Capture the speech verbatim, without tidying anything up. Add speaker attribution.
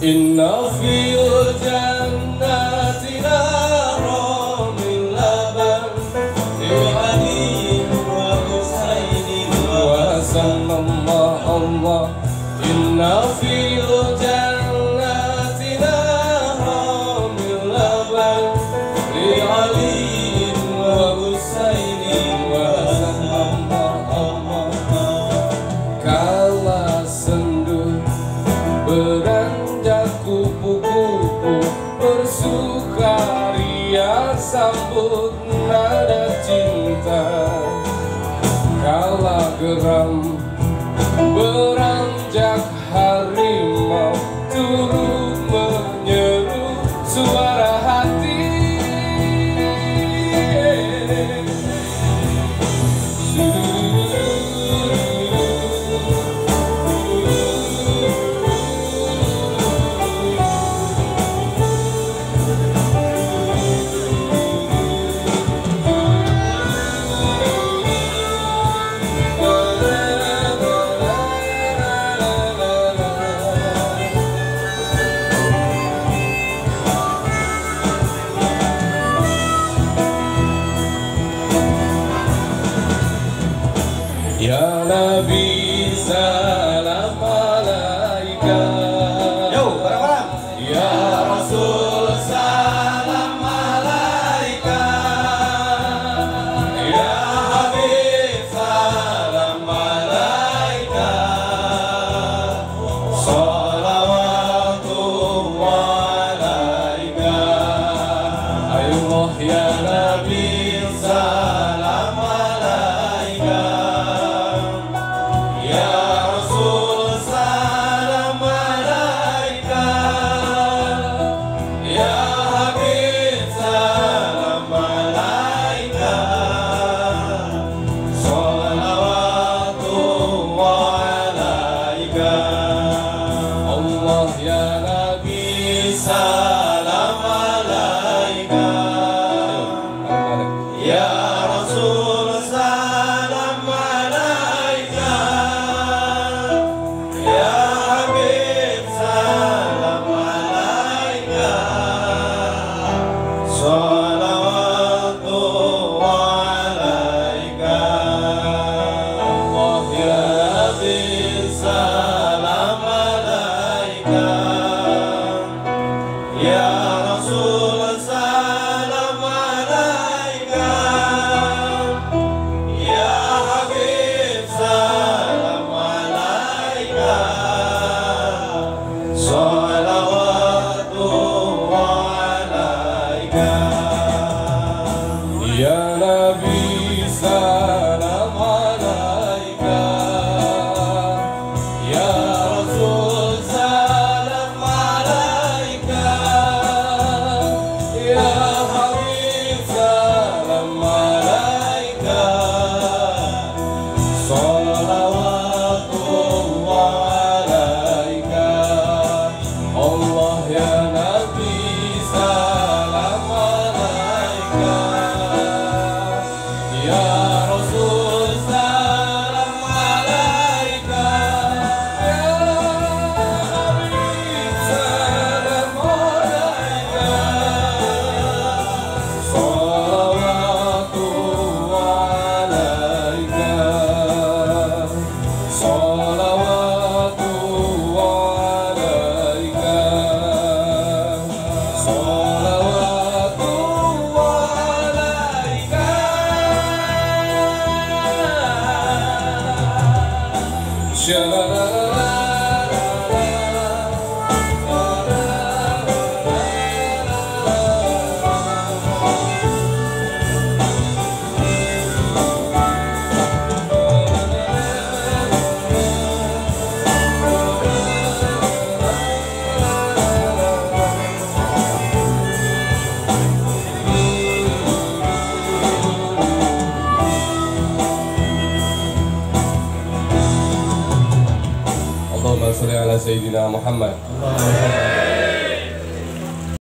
Speaker 1: Inna fil jannati nara min laban li'ali wa husaini wa sallallahu Allah. Inna fil jannati nara min laban li'ali wa husaini wa sallallahu Allah. Kala sendu beranjak kupu-kupu bersukaria sambut nada cinta. Kala geram beranjak harimau turut menyeru suara hati. Ya Nabi salam alaika.
Speaker 2: Yo, bareng-bareng.
Speaker 1: Ya Rasul salam alaika. Ya Habib salam alaika. Salawatullah alaika. Ayuh ya Nabi salam alaika. Ya Nabi salam alaika. Ya Rasul salam alaika. Ya Habib salam alaika. Salawatullah alaika. Allah ya Nabi salam alaika. Ya Rasul salam alaika. Ya Habib salam alaika. Salawatullah alaika. Salawatullah alaika. Allahumma sholli ala Sayyidina Muhammad.